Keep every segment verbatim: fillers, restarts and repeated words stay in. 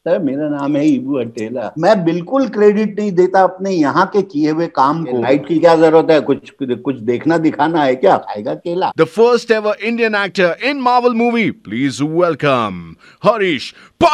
Sir मेरा नाम है इबुhatela। मैं बिल्कुल क्रेडिट नहीं देता अपने यहाँ के किए हुए काम को। लाइट की क्या जरूरत है, कुछ कुछ देखना दिखाना है क्या, खाएगा केला। The first ever Indian actor in Marvel movie. Please welcome Harish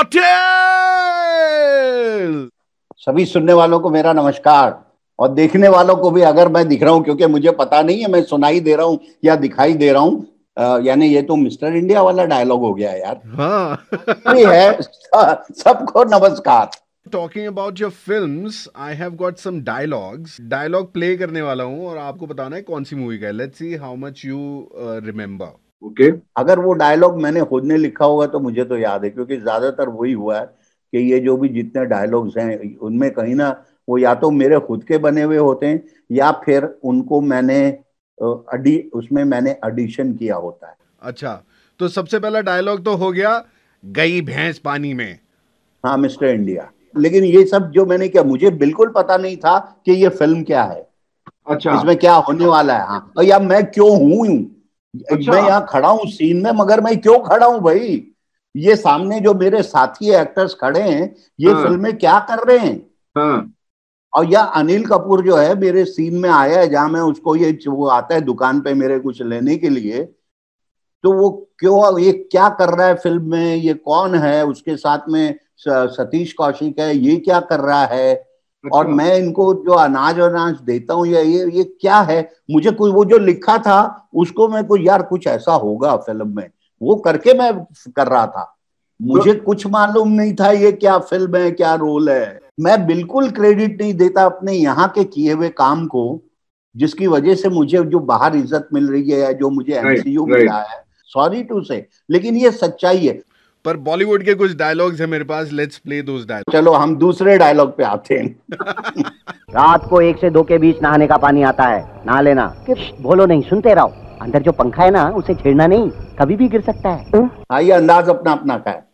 Patel. सभी सुनने वालों को मेरा नमस्कार, और देखने वालों को भी अगर मैं दिख रहा हूँ, क्योंकि मुझे पता नहीं है मैं सुनाई दे रहा हूँ या दिखाई दे रहा हूँ। यानी ये तो मिस्टर इंडिया वाला डायलॉग हो गया यार। हाँ। ये है। सबको नमस्कार। Talking about your films, I have got some dialogues. Dialogue play करने वाला हूँ और आपको बताना है कौन सी मूवी का है. Let's see how much you uh, remember. Okay. अगर वो डायलॉग मैंने खुद ने लिखा होगा तो मुझे तो याद है, क्योंकि ज्यादातर वही हुआ है कि ये जो भी जितने डायलॉग्स हैं उनमें कहीं ना वो या तो मेरे खुद के बने हुए होते हैं या फिर उनको मैंने अडी उसमें मैंने एडिशन किया होता है। अच्छा, तो सबसे पहला डायलॉग तो हो गया, गई भैंस पानी में। हाँ, मिस्टर इंडिया। लेकिन ये सब जो मैंने किया, मुझे बिल्कुल पता नहीं था कि ये फिल्म क्या है। अच्छा, इसमें क्या होने वाला है। हाँ, और या मैं क्यों हूं। अच्छा। मैं यहाँ खड़ा हूँ सीन में, मगर मैं क्यों खड़ा हूँ भाई। ये सामने जो मेरे साथी एक्टर्स खड़े हैं, ये हाँ। फिल्म में क्या कर रहे हैं। हाँ। और या अनिल कपूर जो है मेरे सीन में आया है, जहां मैं उसको ये वो आता है दुकान पे मेरे कुछ लेने के लिए, तो वो क्यों, ये क्या कर रहा है फिल्म में, ये कौन है, उसके साथ में सतीश कौशिक है, ये क्या कर रहा है। अच्छा। और मैं इनको जो अनाज अनाज देता हूँ, ये ये ये क्या है। मुझे कुछ वो जो लिखा था उसको मैं कुछ यार कुछ ऐसा होगा फिल्म में, वो करके मैं कर रहा था। मुझे तो कुछ मालूम नहीं था ये क्या फिल्म है, क्या रोल है। मैं बिल्कुल क्रेडिट नहीं देता अपने यहाँ के किए हुए काम को, जिसकी वजह से मुझे जो बाहर इज्जत मिल रही है, जो मुझे एमसीयू मिला है, सॉरी टू से, लेकिन ये सच्चाई है। पर बॉलीवुड के कुछ डायलॉग्स हैं मेरे पास, लेट्स प्ले दोस डायलॉग। चलो हम दूसरे डायलॉग पे आते हैं। रात को एक से दो के बीच नहाने का पानी आता है, नहा लेना। बोलो नहीं, सुनते रहो। अंदर जो पंखा है ना, उसे छेड़ना नहीं, कभी भी गिर सकता है। हाँ, ये अंदाज अपना अपना का है।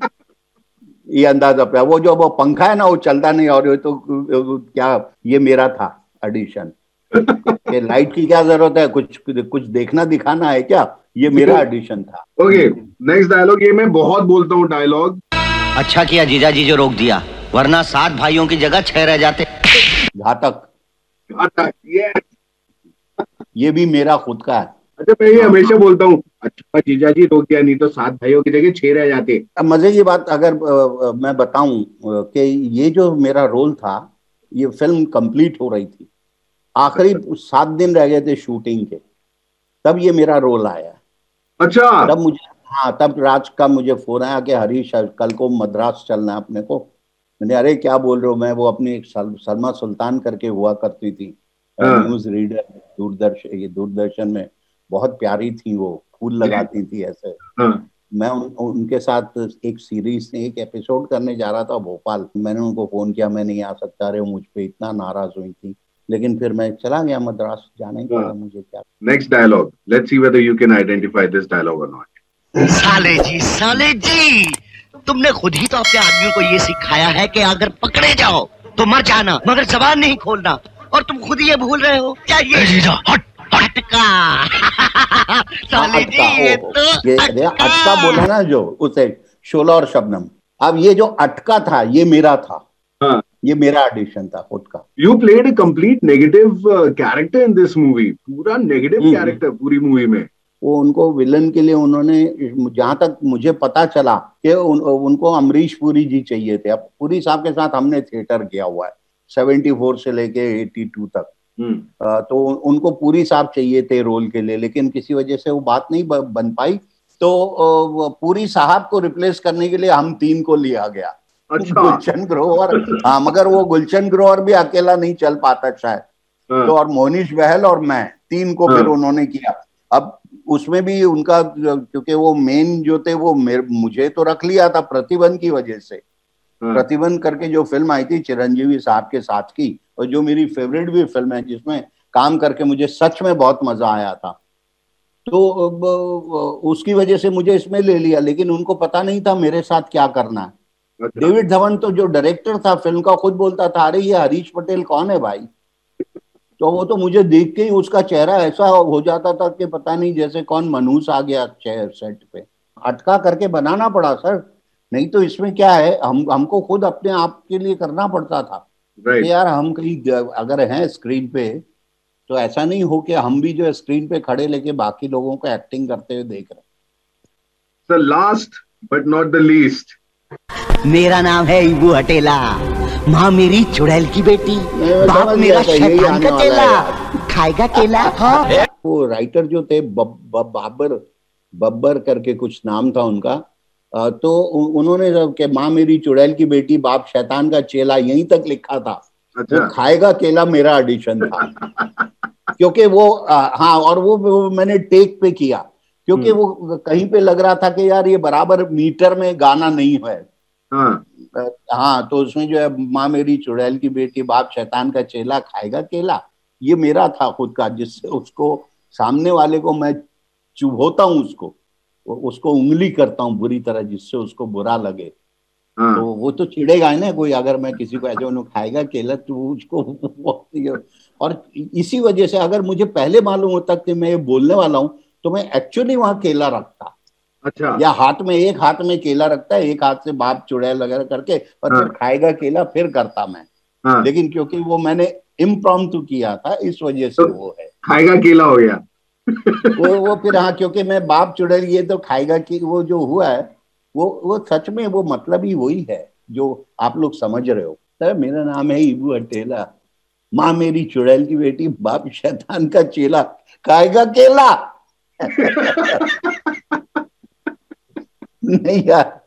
ये अंदाज अपना, वो जो वो पंखा है ना वो चलता नहीं, और ये तो क्या, ये मेरा था एडिशन। कि लाइट की क्या जरूरत है, कुछ कुछ देखना दिखाना है क्या, ये मेरा एडिशन था। Okay, next dialogue. ये मैं बहुत बोलता हूँ डायलॉग। अच्छा किया जीजा जी जो रोक दिया, वरना सात भाइयों की जगह छह रह जाते। घातक। घातक, ये ये भी मेरा खुद का है। अच्छा, मैं ये हमेशा बोलता हूँ, अच्छा जीजा जी रोक दिया, नहीं तो सात भाइयों की जगह छह रह जाते। अब मजे की बात अगर आ, मैं बताऊं कि ये जो मेरा रोल था, ये फिल्म कंप्लीट हो रही थी, आखिरी सात दिन रह गए थे शूटिंग के, तब ये मेरा रोल आया। अच्छा। तब मुझे, हाँ, तब राज का मुझे फोन आया कि हरीश कल को मद्रास चलना है अपने को। मैंने अरे क्या बोल रहे हो, मैं वो अपनी एक सलमा सुल्तान करके हुआ करती थी, न्यूज रीडर, दूरदर्शन, ये दूरदर्शन में बहुत प्यारी थी वो, फूल लगाती थी ऐसे। मैं उन, उनके साथ एक सीरीज से एक एपिसोड करने जा रहा था भोपाल। मैंने उनको फोन किया, मैं नहीं आ सकता, अरे मुझ पे इतना नाराज हुई थी, लेकिन फिर मैं चला गया मद्रास, जाना ही पड़ा मुझे। क्या next dialogue, let's see whether you can identify this dialogue और नॉट। साले जी, साले जी, तुमने खुद ही तो अपने आदमियों को ये सिखाया है कि अगर पकड़े जाओ तो मर जाना, मगर जबान नहीं खोलना, और तुम खुद ये भूल रहे हो क्या। ये हट अटका। साले जी, ये तो ये अटका बोला ना जो उसे, शोला और शबनम। अब ये जो अटका था ये मेरा था। हाँ। ये मेरा ऑडिशन था खुद का। You played a complete negative character in this movie, पूरा नेगेटिव कैरेक्टर पूरी मूवी में। वो उनको विलन के लिए उन्होंने, जहां तक मुझे पता चला कि उन, उनको अमरीश पुरी जी चाहिए थे। अब पुरी साहब के साथ हमने थिएटर किया हुआ है सेवेंटी फोर से लेके एटी टू तक। आ, तो उनको पुरी साहब चाहिए थे रोल के लिए, लेकिन किसी वजह से वो बात नहीं बन पाई, तो पुरी साहब को रिप्लेस करने के लिए हम तीन को लिया गया। अच्छा। गुलशन ग्रोवर। हाँ, मगर वो गुलशन ग्रोवर भी अकेला नहीं चल पाता शायद, तो और मोनिश बहल और मैं, तीन को फिर उन्होंने किया। अब उसमें भी उनका, क्योंकि वो मेन जो थे वो मुझे तो रख लिया था प्रतिबंध की वजह से। प्रतिबंध करके जो फिल्म आई थी चिरंजीवी साहब के साथ की, और जो मेरी फेवरेट भी फिल्म है, जिसमें काम करके मुझे सच में बहुत मजा आया था, तो उसकी वजह से मुझे इसमें ले लिया। लेकिन उनको पता नहीं था मेरे साथ क्या करना है। अच्छा। डेविड धवन तो जो डायरेक्टर था फिल्म का, खुद बोलता था अरे ये हरीश पटेल कौन है भाई। तो वो तो मुझे देख के ही उसका चेहरा ऐसा हो जाता था कि पता नहीं जैसे कौन मनहूस आ गया चेहरे सेट पे। अटका करके बनाना पड़ा सर, नहीं तो इसमें क्या है, हम हमको खुद अपने आप के लिए करना पड़ता था राइट। कि यार हम कहीं अगर हैं स्क्रीन पे, तो ऐसा नहीं हो कि हम भी जो है स्क्रीन पे खड़े लेके बाकी लोगों को एक्टिंग करते हुए देख रहे हैं। Sir last but not the least, मेरा नाम है इबू हटेला, माँ मेरी चुड़ैल की बेटी, मैं बाप समझ मेरा गया था, यही शैतान आने का वाला है चेला, यार। खाएगा केला। हाँ। वो राइटर जो थे बब, बब, बाबर बब्बर करके कुछ नाम था उनका, अ, तो उ- उन्होंने जब के माँ मेरी चुड़ैल की बेटी बाप शैतान का चेला यहीं तक लिखा था। वो अच्छा। खाएगा केला मेरा एडिशन था, क्योंकि वो आ, हाँ, और वो, वो मैंने टेक पे किया, क्योंकि हम्म, वो कहीं पे लग रहा था कि यार ये बराबर मीटर में गाना नहीं है। हाँ आ, हाँ, तो उसमें जो है माँ मेरी चुड़ैल की बेटी बाप शैतान का चेला खाएगा केला, ये मेरा था खुद का, जिससे उसको सामने वाले को मैं चुभोता हूँ, उसको उसको उंगली करता हूँ बुरी तरह, जिससे उसको बुरा लगे। तो हाँ। वो तो चिढ़ेगा ही ना कोई, अगर मैं किसी को ऐसे उन्हों खाएगा केला तो वो उसको वो, और इसी वजह से अगर मुझे पहले मालूम होता कि मैं ये बोलने वाला हूँ, तो मैं एक्चुअली वहां केला रखता, अच्छा। या हाथ में, एक हाथ में केला रखता है, एक हाथ से बाप चुड़ैल वगैरह करके, और फिर हाँ खाएगा केला फिर करता मैं। हाँ, लेकिन क्योंकि वो मैंने इम्प्रॉम्प्टू किया था, इस वजह से तो वो है। खाएगा केला हो गया। वो वो फिर हाँ, क्योंकि मैं बाप चुड़ैल, ये तो खाएगा कि वो जो हुआ है, वो वो सच में वो मतलब ही वही है जो आप लोग समझ रहे हो। सर मेरा नाम है इबू हटेला, माँ मेरी चुड़ैल की बेटी बाप शैतान का चेला, खाएगा केला। नहीं यार।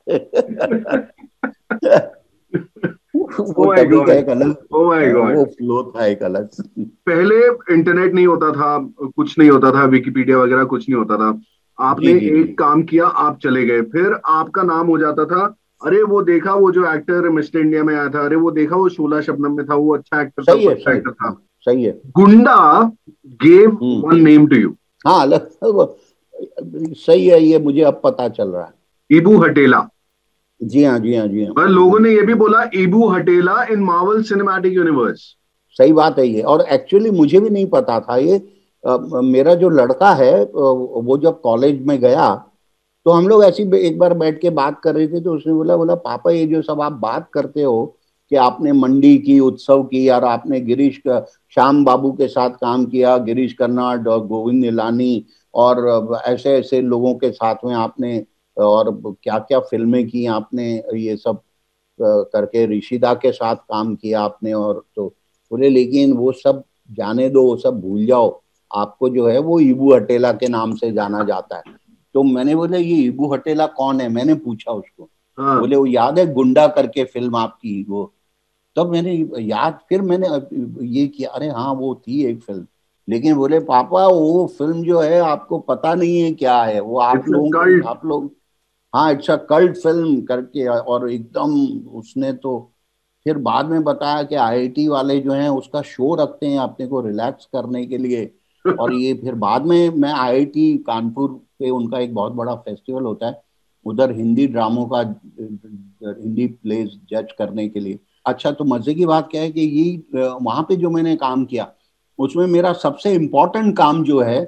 ओ वो माय तभी का गॉड, एक अलग, ओ माय गॉड। वो फ्लो था एक अलग। पहले इंटरनेट नहीं होता था, कुछ नहीं होता था, विकिपीडिया वगैरह कुछ नहीं होता था। आपने जी जी जी। एक काम किया, आप चले गए, फिर आपका नाम हो जाता था, अरे वो देखा वो जो एक्टर मिस्टर इंडिया में आया था, अरे वो देखा वो शोला शबनम में था, वो अच्छा एक्टर था, सही वो है, अच्छा सही, एक्टर था। हाँ, सही है। गुंडा gave hmm. One name to you, हाँ, अलग वो- सही है, ये मुझे अब पता चल रहा है। इबू हटेला। जी हाँ, जी हाँ, जी हाँ। पर लोगों ने ये भी बोला इबू हटेला इन मार्वल सिनेमैटिक यूनिवर्स। सही बात है ये, और एक्चुअली मुझे भी नहीं पता था ये। अ, मेरा जो लड़का है, अ, वो जब कॉलेज में गया, तो हम लोग ऐसी एक बार बैठ के बात कर रहे थे, तो उसने बोला बोला पापा ये जो सब आप बात करते हो कि आपने मंडी की, उत्सव की, और आपने गिरीश का, श्याम बाबू के साथ काम किया, गिरीश कर्नाड और गोविंद निलानी, और ऐसे ऐसे लोगों के साथ में आपने, और क्या क्या फिल्में की आपने, ये सब करके ऋषिदा के साथ काम किया आपने, और तो बोले लेकिन वो सब जाने दो, वो सब भूल जाओ, आपको जो है वो इबू हटेला के नाम से जाना जाता है। तो मैंने बोले ये इबू हटेला कौन है, मैंने पूछा उसको। हाँ। बोले वो याद है गुंडा करके फिल्म आपकी वो। तब मैंने याद, फिर मैंने ये किया, अरे हाँ वो थी एक फिल्म। लेकिन बोले पापा वो फिल्म जो है आपको पता नहीं है क्या है वो, आप इट्स अ लोगों को, कल्ट। आप लोग, हाँ इट्स अ कल्ट फिल्म करके, और एकदम उसने तो फिर बाद में बताया कि आईआईटी वाले जो हैं उसका शो रखते हैं अपने को रिलैक्स करने के लिए। और ये फिर बाद में मैं आईआईटी कानपुर पे उनका एक बहुत बड़ा फेस्टिवल होता है, उधर हिंदी ड्रामों का, हिंदी प्लेस जज करने के लिए। अच्छा, तो मजे की बात क्या है कि ये वहां पे जो मैंने काम किया, उसमें मेरा सबसे इम्पोर्टेंट काम जो है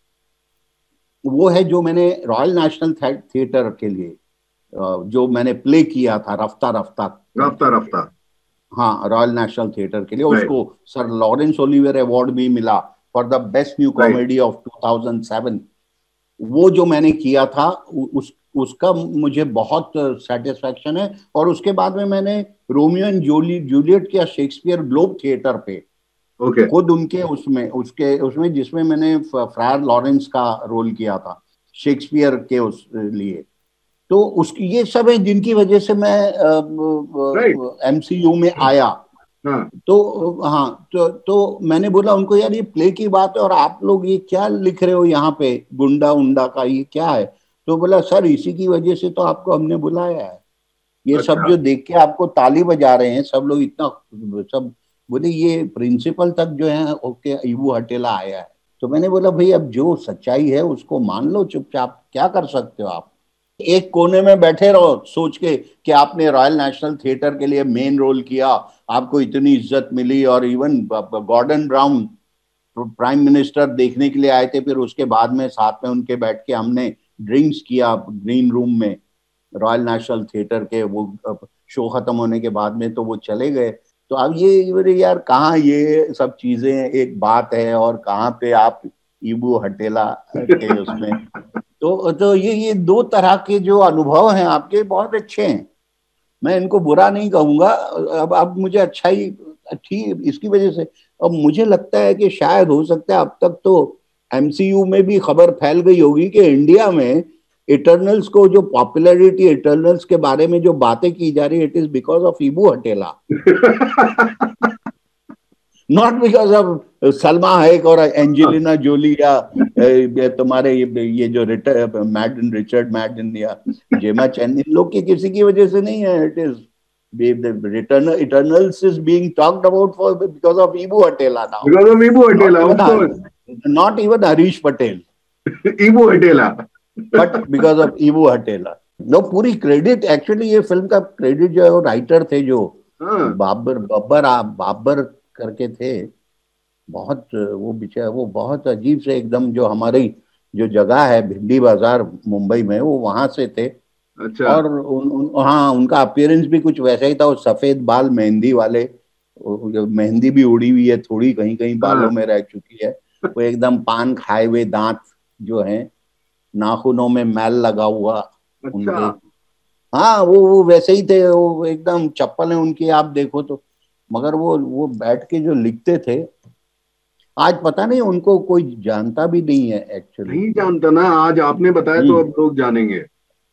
वो है जो मैंने रॉयल नेशनल थिएटर के लिए, जो मैंने प्ले किया था रफ्ता रफ्ता रफ्ता करके। रफ्ता। हाँ, रॉयल नेशनल थिएटर के लिए राइट। उसको सर लॉरेंस ओलिवियर अवार्ड भी मिला for the best new write. Comedy of two thousand seven. वो जो मैंने किया था, उस उसका मुझे बहुत सेटिस्फेक्शन है। और उसके बाद में मैंने रोमियो एंड जूली जूलियट किया शेक्सपियर ग्लोब थिएटर पे, ओके। खुद उनके उसमें उसके उसमें जिसमें मैंने फ्रायर लॉरेंस का रोल किया था शेक्सपियर के उस लिए। तो उसकी ये सब है जिनकी वजह से मैं राइट। एमसीयू में आया। हाँ। तो हाँ, तो तो मैंने बोला उनको यार ये प्ले की बात है और आप लोग ये क्या लिख रहे हो यहाँ पे, गुंडा उंडा का ये क्या है। तो बोला सर इसी की वजह से तो आपको हमने बुलाया है, ये सब अच्छा। जो देख के आपको ताली बजा रहे हैं सब लोग इतना सब। बोले ये प्रिंसिपल तक जो है ओके इबू हटेला आया है। तो मैंने बोला भाई अब जो सच्चाई है उसको मान लो चुपचाप, क्या कर सकते हो आप। एक कोने में बैठे रहो सोच के कि आपने रॉयल नेशनल थिएटर के लिए मेन रोल किया, आपको इतनी इज्जत मिली, और even Gordon Brown prime minister देखने के लिए आए थे, फिर उसके बाद में साथ में उनके बैठ के हमने ड्रिंक्स किया ग्रीन रूम में। रॉयल नेशनल थिएटर के वो शो खत्म होने के बाद में तो वो चले गए। तो अब ये यार कहाँ ये सब चीजें एक बात है और कहाँ पे आप इबू हटेला के उसमें। तो तो ये ये दो तरह के जो अनुभव हैं आपके बहुत अच्छे हैं, मैं इनको बुरा नहीं कहूंगा। अब अब मुझे अच्छा ही अच्छी इसकी वजह से अब मुझे लगता है कि शायद हो सकता है अब तक तो एमसीयू में भी खबर फैल गई होगी कि इंडिया में इटर्नल्स को जो पॉपुलैरिटी इटर्नल्स के बारे में जो बातें की जा रही है, it is because of Ibu Hatela, not because of Salma Hayek और एंजेलिना जोली या ए, तुम्हारे ये, ये जो मैडन रिचर्ड मैडन या जेमा चैन, इन लोग की किसी की वजह से नहीं है। It is return Eternals is being talked about for because of Ibu Hatela now, because of Ibu Hatela, of course, not even Harish Patel, Ibu Hatela, but because of Ibu Hatela. No, पूरी क्रेडिट एक्चुअली ये फिल्म का क्रेडिट जो है वो राइटर थे जो हाँ, बाबर बब्बर बाबर करके थे। बहुत वो बेचारा वो बहुत अजीब से एकदम, जो हमारी जो जगह है भिंडी बाजार मुंबई में, वो वहां से थे। अच्छा, और उन, उन, हाँ, उनका अपीयरेंस भी कुछ वैसा ही था, वो सफेद बाल मेहंदी वाले, वो मेहंदी भी उड़ी हुई है थोड़ी, कहीं कहीं बालों हाँ, में रह चुकी है। वो एकदम पान खाए हुए दांत जो हैं, नाखूनों में मैल लगा हुआ अच्छा, उनके। हाँ, वो वो वैसे ही थे, वो एकदम चप्पल है उनकी आप देखो तो। मगर वो वो बैठ के जो लिखते थे, आज पता नहीं उनको कोई जानता भी नहीं है एक्चुअली। नहीं जानता ना, आज आपने बताया तो हम्म अब लोग जानेंगे।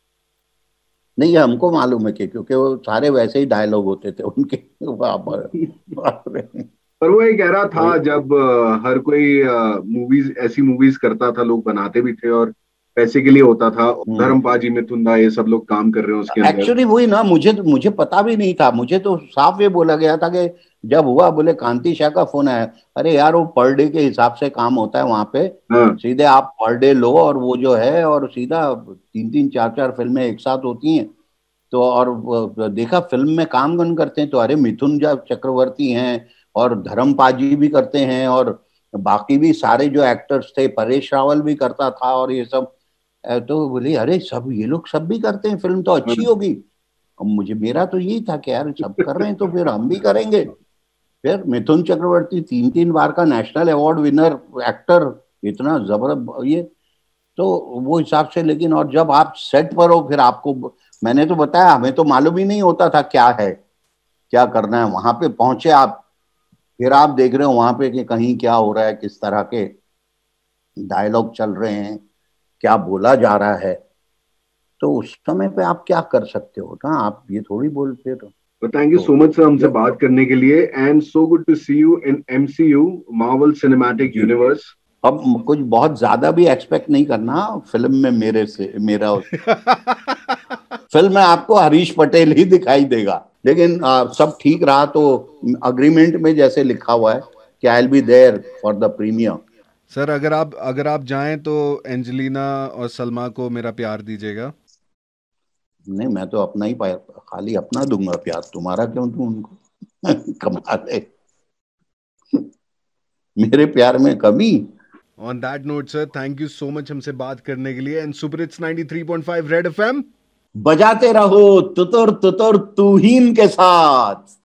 नहीं, हमको मालूम है कि क्योंकि वो सारे वैसे ही डायलॉग होते थे उनके। बाप रे, बाप रे। पर वो ये कह रहा था, वही। जब अ, हर कोई मूवीज ऐसी मूवीज करता था, लोग बनाते भी थे और पैसे के लिए होता था। हम्म धर्मपाजी मिथुंदा ये सब लोग काम कर रहे हैं उसके अंदर। एक्चुअली वही ना, मुझे तो मुझे पता भी नहीं था। मुझे तो साफ ये बोला गया था कि जब हुआ, बोले कांति शाह का फोन आया, अरे यार वो पर डे के हिसाब से काम होता है वहां पे, हाँ, सीधे आप पर डे लो और वो जो है, और सीधा तीन तीन चार चार फिल्में एक साथ होती हैं। तो और वो देखा फिल्म में काम कौन करते हैं, तो अरे मिथुन जा चक्रवर्ती हैं, और धर्मपाजी भी करते हैं, और बाकी भी सारे जो एक्टर्स थे, परेश रावल भी करता था, और ये सब। अ, तो बोली अरे सब ये लोग सब भी करते हैं, फिल्म तो अच्छी हाँ, होगी। अब मुझे मेरा तो यही था कि यार सब कर रहे हैं तो फिर हम भी करेंगे। फिर मिथुन चक्रवर्ती तीन तीन बार का नेशनल अवार्ड विनर एक्टर, इतना जबरदस्त ये। तो वो हिसाब से, लेकिन और जब आप सेट पर हो फिर आपको, मैंने तो बताया हमें तो मालूम ही नहीं होता था क्या है, क्या करना है। वहां पे पहुंचे आप, फिर आप देख रहे हो वहां पे कि कहीं क्या हो रहा है, किस तरह के डायलॉग चल रहे हैं, क्या बोला जा रहा है। तो उस समय पे आप क्या कर सकते हो ना, आप ये थोड़ी बोलते हो। तो थैंक यू तो सो मच सर हमसे जो बात करने के लिए, and so good to see you in MCU, Marvel Cinematic जी, यूनिवर्स। अब कुछ बहुत ज्यादा भी एक्सपेक्ट नहीं करना फिल्म में मेरे से, मेरा फिल्म में आपको हरीश पटेल ही दिखाई देगा। लेकिन आ, सब ठीक रहा तो अग्रीमेंट में जैसे लिखा हुआ है कि I will be there for the premiere. Sir अगर आप अगर आप जाएं तो एंजेलिना और सलमा को मेरा प्यार दीजिएगा। नहीं, मैं तो अपना ही पाया, खाली अपना दूंगा प्यार, तुम्हारा क्यों दूं उनको। कमाल है, मेरे प्यार में कमी। On that note sir, thank you so much हमसे बात करने के लिए, and super hits ninety three point five red FM बजाते रहो तुतुर तुतुर तूहीन के साथ।